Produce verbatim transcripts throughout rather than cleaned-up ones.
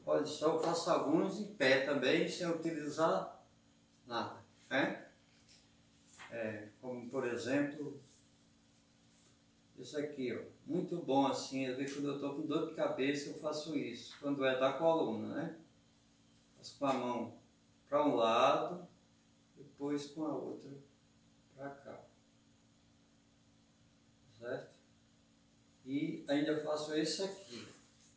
Olha só, eu faço alguns em pé também, sem utilizar nada, né? É, como por exemplo, isso aqui, ó, muito bom assim, às vezes quando eu estou com dor de cabeça eu faço isso, quando é da coluna, né? Faço com a mão para um lado, depois com a outra para cá, certo? E ainda faço esse aqui,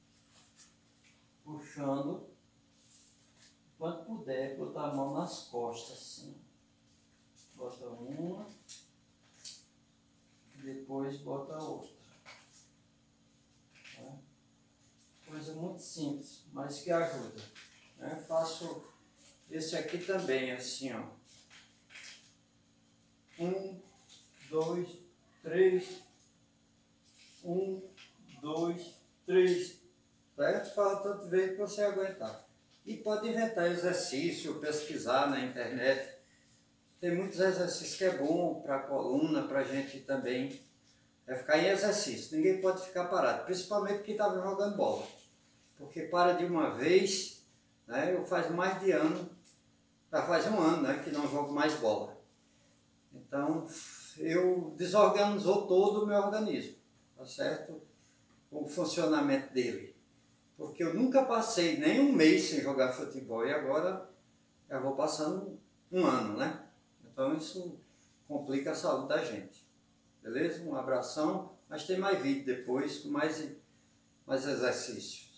puxando, quando puder, botar a mão nas costas, assim. Bota uma, depois bota a outra. Tá? Coisa muito simples, mas que ajuda. Né? Faço esse aqui também, assim, ó. Um, dois, três. Um, dois, três. Certo? Fala tanto vezes que você aguentar. E pode inventar exercício, pesquisar na internet. Tem muitos exercícios que é bom para a coluna, para a gente também. É ficar em exercício. Ninguém pode ficar parado, principalmente quem estava jogando bola. Porque para de uma vez, né? Eu faz mais de ano, já faz um ano, né, que não jogo mais bola. Então, eu desorganizou todo o meu organismo, tá certo? O funcionamento dele. Porque eu nunca passei nem um mês sem jogar futebol e agora já vou passando um ano, né? Então isso complica a saúde da gente. Beleza? Um abração, mas tem mais vídeo depois com mais, mais exercício.